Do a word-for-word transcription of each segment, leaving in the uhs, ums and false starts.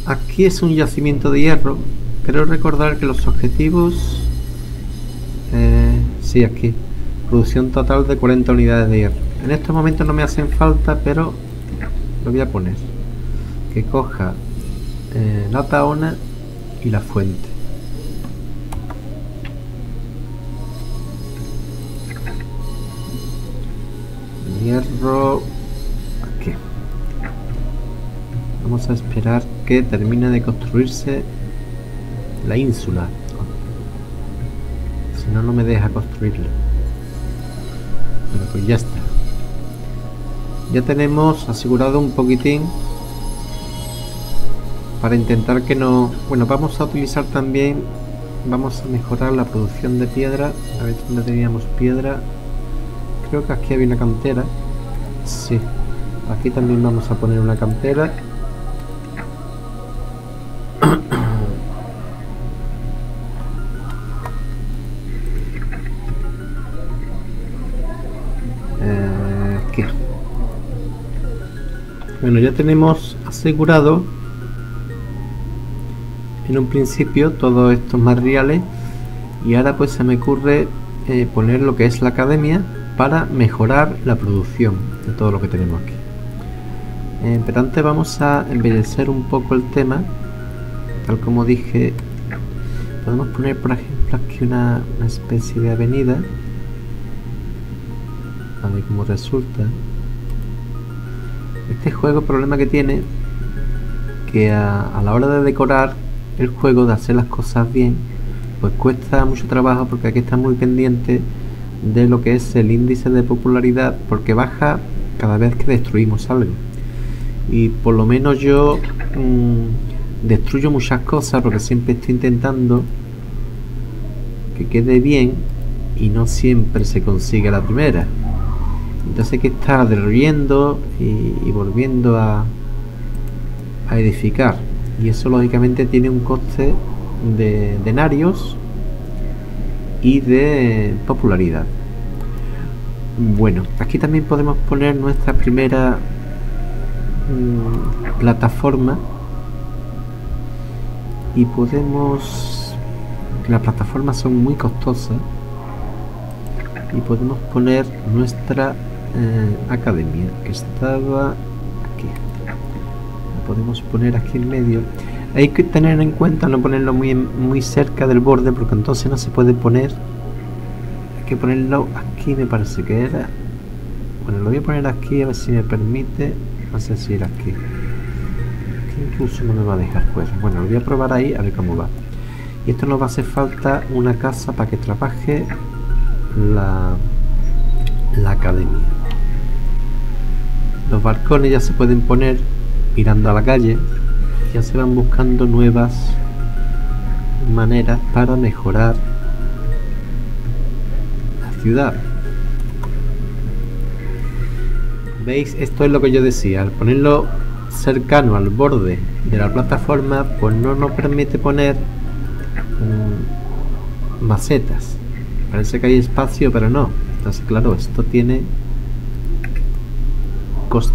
Aquí es un yacimiento de hierro. Creo recordar que los objetivos... Eh, sí, aquí. Producción total de cuarenta unidades de hierro. En estos momentos no me hacen falta, pero lo voy a poner. Que coja eh, la taona y la fuente. Hierro... Aquí. Vamos a esperar que termine de construirse la ínsula. Si no, no me deja construirla. Bueno, pues ya está. Ya tenemos asegurado un poquitín para intentar que no... Bueno, vamos a utilizar también... Vamos a mejorar la producción de piedra. A ver dónde teníamos piedra. Creo que aquí había una cantera. Sí. Aquí también vamos a poner una cantera. eh, aquí. Bueno, ya tenemos asegurado en un principio todos estos materiales. Y ahora pues se me ocurre eh, poner lo que es la academia para mejorar la producción de todo lo que tenemos aquí. Eh, pero antes vamos a embellecer un poco el tema, tal como dije. Podemos poner por ejemplo aquí una, una especie de avenida, a ver cómo resulta. Este juego, el problema que tiene, que a, a la hora de decorar el juego, de hacer las cosas bien, pues cuesta mucho trabajo, porque aquí está muy pendiente de lo que es el índice de popularidad, porque baja cada vez que destruimos algo. Y por lo menos yo mmm, destruyo muchas cosas porque siempre estoy intentando que quede bien y no siempre se consigue la primera. Entonces hay que estar derruyendo y, y volviendo a, a edificar, y eso lógicamente tiene un coste de denarios y de popularidad. Bueno, aquí también podemos poner nuestra primera mmm, plataforma, y podemos... las plataformas son muy costosas, y podemos poner nuestra eh, academia, que estaba aquí. La podemos poner aquí en medio. Hay que tener en cuenta no ponerlo muy, muy cerca del borde, porque entonces no se puede poner. Hay que ponerlo aquí, me parece que era. Bueno, lo voy a poner aquí, a ver si me permite. No sé si era aquí. Aquí incluso no me va a dejar fuera. Bueno, lo voy a probar ahí, a ver cómo va. Y esto nos va a hacer falta una casa para que trabaje la, la academia. Los balcones ya se pueden poner mirando a la calle. Ya se van buscando nuevas maneras para mejorar la ciudad. ¿Veis? Esto es lo que yo decía. Al ponerlo cercano al borde de la plataforma, pues no nos permite poner um, macetas. Parece que hay espacio, pero no. Entonces, claro, esto tiene coste.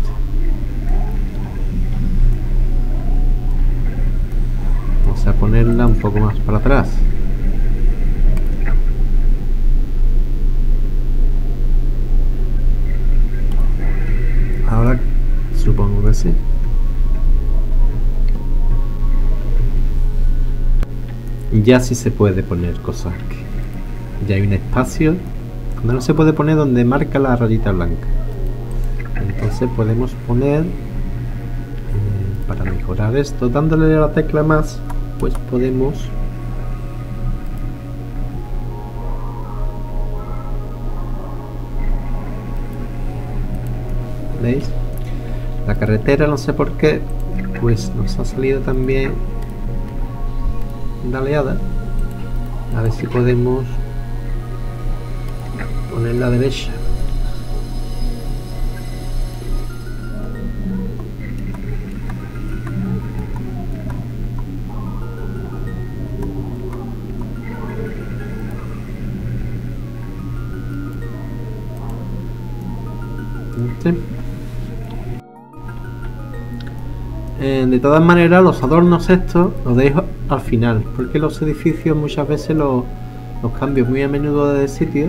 Vamos a ponerla un poco más para atrás. Ahora supongo que sí. Ya sí se puede poner cosas aquí. Ya hay un espacio donde no se puede poner, donde marca la rayita blanca. Entonces podemos poner eh, para mejorar esto, dándole a la tecla más, pues podemos ¿veis? La carretera, no sé por qué, pues nos ha salido también daleada. A ver si podemos poner la derecha. ¿Sí? Eh, de todas maneras, los adornos estos los dejo al final, porque los edificios muchas veces los, los cambio muy a menudo de sitio,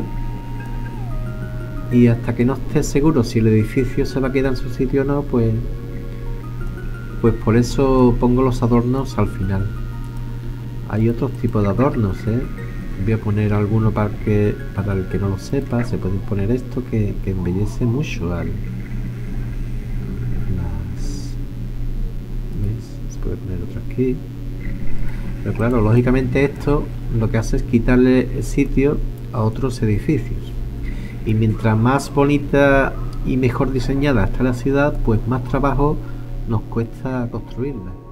y hasta que no esté seguro si el edificio se va a quedar en su sitio o no, pues pues por eso pongo los adornos al final. Hay otros tipos de adornos, ¿eh? Voy a poner alguno para que para el que no lo sepa. Se pueden poner esto que, que embellece mucho al las, ¿ves? Se puede poner otro aquí, pero claro, lógicamente esto lo que hace es quitarle el sitio a otros edificios, y mientras más bonita y mejor diseñada está la ciudad, pues más trabajo nos cuesta construirla.